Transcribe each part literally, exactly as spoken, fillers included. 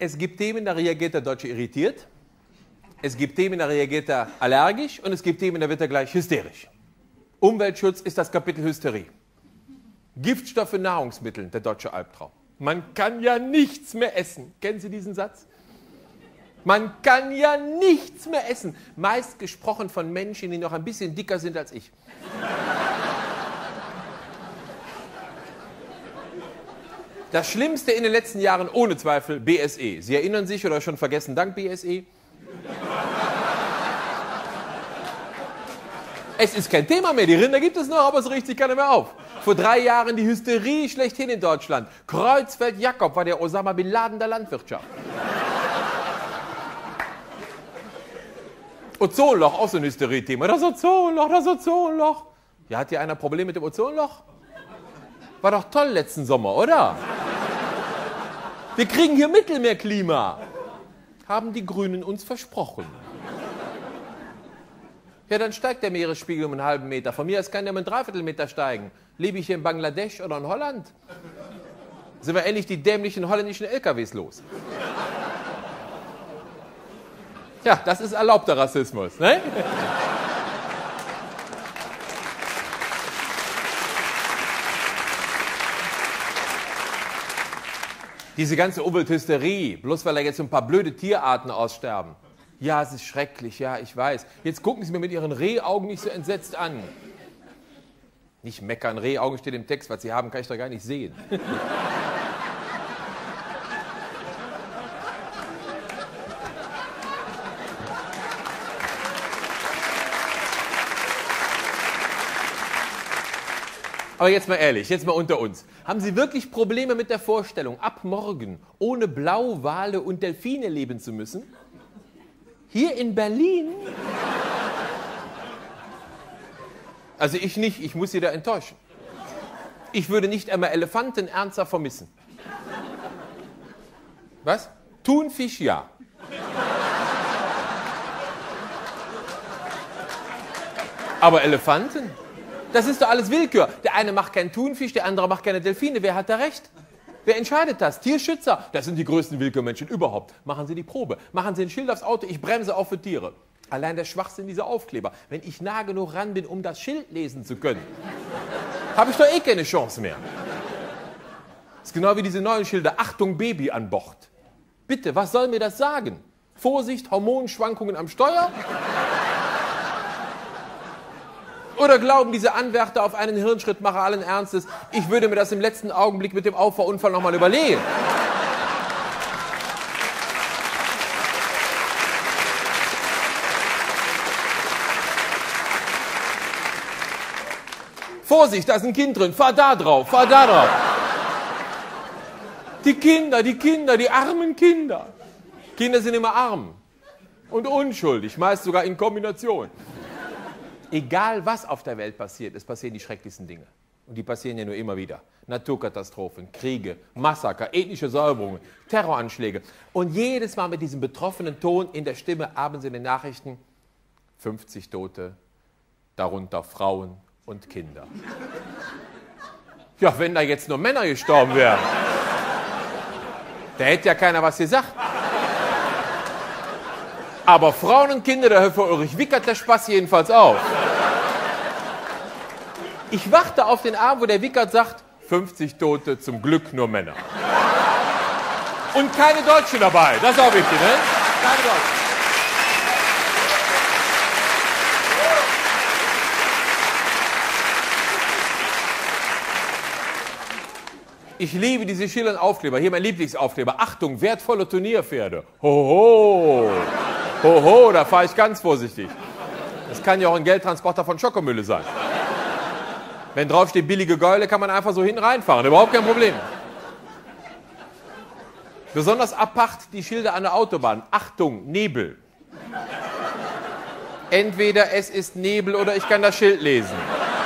Es gibt Themen, da reagiert der Deutsche irritiert. Es gibt Themen, da reagiert er allergisch. Und es gibt Themen, da wird er gleich hysterisch. Umweltschutz ist das Kapitel Hysterie. Giftstoffe in Nahrungsmitteln, der deutsche Albtraum. Man kann ja nichts mehr essen. Kennen Sie diesen Satz? Man kann ja nichts mehr essen. Meist gesprochen von Menschen, die noch ein bisschen dicker sind als ich. Das Schlimmste in den letzten Jahren ohne Zweifel B S E. Sie erinnern sich oder schon vergessen, dank B S E? Es ist kein Thema mehr, die Rinder gibt es noch, aber es riecht sich keiner mehr auf. Vor drei Jahren die Hysterie schlechthin in Deutschland. Kreuzfeld Jakob war der Osama Bin Laden der Landwirtschaft. Ozonloch, auch so ein Hysterie-Thema. Das Ozonloch, das Ozonloch. Ja, hat hier einer Probleme mit dem Ozonloch? War doch toll letzten Sommer, oder? Wir kriegen hier Mittelmeerklima. Haben die Grünen uns versprochen. Ja, dann steigt der Meeresspiegel um einen halben Meter. Von mir aus kann der um einen Dreiviertelmeter steigen. Lebe ich hier in Bangladesch oder in Holland? Sind wir endlich die dämlichen holländischen L K Ws los? Ja, das ist erlaubter Rassismus, ne? Diese ganze Umwelthysterie, bloß weil da jetzt ein paar blöde Tierarten aussterben. Ja, es ist schrecklich, ja, ich weiß. Jetzt gucken Sie mir mit Ihren Rehaugen nicht so entsetzt an. Nicht meckern, Rehaugen steht im Text, was Sie haben, kann ich doch gar nicht sehen. Aber jetzt mal ehrlich, jetzt mal unter uns. Haben Sie wirklich Probleme mit der Vorstellung, ab morgen ohne Blauwale und Delfine leben zu müssen? Hier in Berlin? Also ich nicht, ich muss Sie da enttäuschen. Ich würde nicht einmal Elefanten ernsthaft vermissen. Was? Thunfisch, ja. Aber Elefanten? Das ist doch alles Willkür. Der eine macht keinen Thunfisch, der andere macht keine Delfine. Wer hat da recht? Wer entscheidet das? Tierschützer? Das sind die größten Willkürmenschen überhaupt. Machen Sie die Probe. Machen Sie ein Schild aufs Auto, ich bremse auch für Tiere. Allein der Schwachsinn dieser Aufkleber. Wenn ich nah genug ran bin, um das Schild lesen zu können, habe ich doch eh keine Chance mehr. Das ist genau wie diese neuen Schilder. Achtung, Baby an Bord. Bitte, was soll mir das sagen? Vorsicht, Hormonschwankungen am Steuer? Oder glauben diese Anwärter auf einen Hirnschrittmacher allen Ernstes, ich würde mir das im letzten Augenblick mit dem Auffahrunfall nochmal überlegen? Vorsicht, da ist ein Kind drin, fahr da drauf, fahr da drauf. Die Kinder, die Kinder, die armen Kinder. Kinder sind immer arm und unschuldig, meist sogar in Kombination. Egal, was auf der Welt passiert, es passieren die schrecklichsten Dinge. Und die passieren ja nur immer wieder. Naturkatastrophen, Kriege, Massaker, ethnische Säuberungen, Terroranschläge. Und jedes Mal mit diesem betroffenen Ton in der Stimme abends in den Nachrichten fünfzig Tote, darunter Frauen und Kinder. Ja, wenn da jetzt nur Männer gestorben wären, da hätte ja keiner was gesagt. Aber Frauen und Kinder, da hört für Ulrich Wickert der Spaß jedenfalls auf. Ich warte auf den Abend, wo der Wickert sagt, fünfzig Tote, zum Glück nur Männer. Und keine Deutschen dabei, das ist auch wichtig, ne? Keine Deutschen. Ich liebe diese schillernden Aufkleber. Hier mein Lieblingsaufkleber. Achtung, wertvolle Turnierpferde. Hoho. Hoho, da fahre ich ganz vorsichtig. Das kann ja auch ein Geldtransporter von Schokomülle sein. Wenn draufsteht billige Gäule, kann man einfach so hinten reinfahren. Überhaupt kein Problem. Besonders apart die Schilder an der Autobahn. Achtung, Nebel. Entweder es ist Nebel oder ich kann das Schild lesen.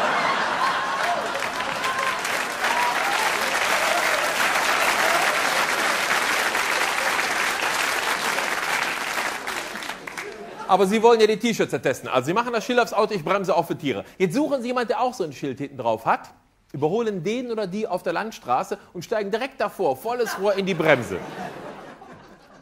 Aber Sie wollen ja die T-Shirts testen. Also Sie machen das Schild aufs Auto, ich bremse auch für Tiere. Jetzt suchen Sie jemanden, der auch so ein Schild hinten drauf hat, überholen den oder die auf der Landstraße und steigen direkt davor, volles Rohr in die Bremse.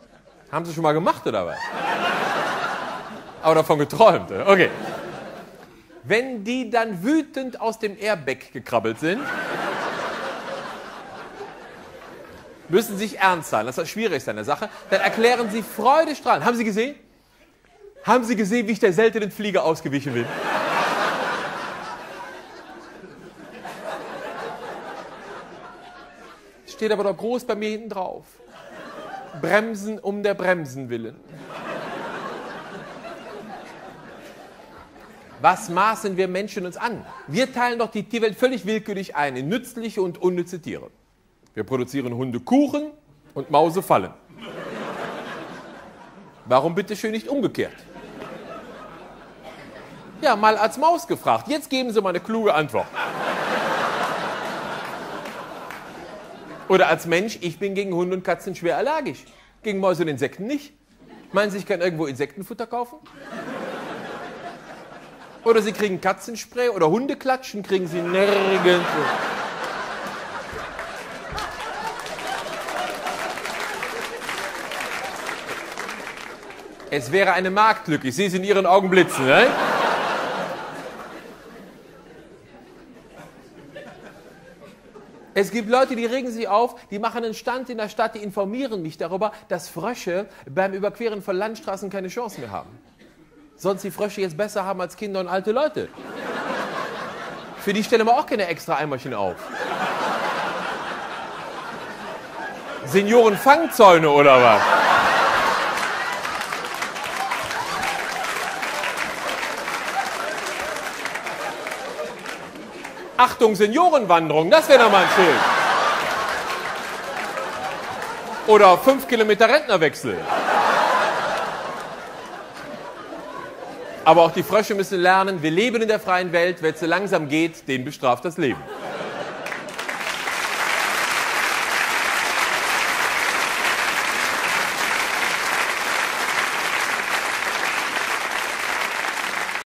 Haben Sie schon mal gemacht, oder was? Aber davon geträumt. Okay. Wenn die dann wütend aus dem Airbag gekrabbelt sind, müssen sich ernst sein, das ist das Schwierigste an der Sache, dann erklären sie freudestrahlend. Haben Sie gesehen? Haben Sie gesehen, wie ich der seltenen Fliege ausgewichen bin? Steht aber doch groß bei mir hinten drauf. Bremsen um der Bremsen willen. Was maßen wir Menschen uns an? Wir teilen doch die Tierwelt völlig willkürlich ein in nützliche und unnütze Tiere. Wir produzieren Hundekuchen und Mausefallen. Warum bitteschön nicht umgekehrt? Ja, mal als Maus gefragt. Jetzt geben Sie mal eine kluge Antwort. Oder als Mensch, ich bin gegen Hunde und Katzen schwer allergisch. Gegen Mäuse und Insekten nicht. Meinen Sie, ich kann irgendwo Insektenfutter kaufen? Oder Sie kriegen Katzenspray oder Hundeklatschen, kriegen Sie nirgendwo. Es wäre eine Marktlücke, ich sehe es in Ihren Augen blitzen. Ne? Es gibt Leute, die regen sich auf, die machen einen Stand in der Stadt, die informieren mich darüber, dass Frösche beim Überqueren von Landstraßen keine Chance mehr haben. Sonst die Frösche jetzt besser haben als Kinder und alte Leute. Für die stellen wir auch keine extra Eimerchen auf. Seniorenfangzäune oder was? Achtung, Seniorenwanderung, das wäre doch mal ein Schild. Oder fünf Kilometer Rentnerwechsel. Aber auch die Frösche müssen lernen, wir leben in der freien Welt, wer zu langsam geht, den bestraft das Leben.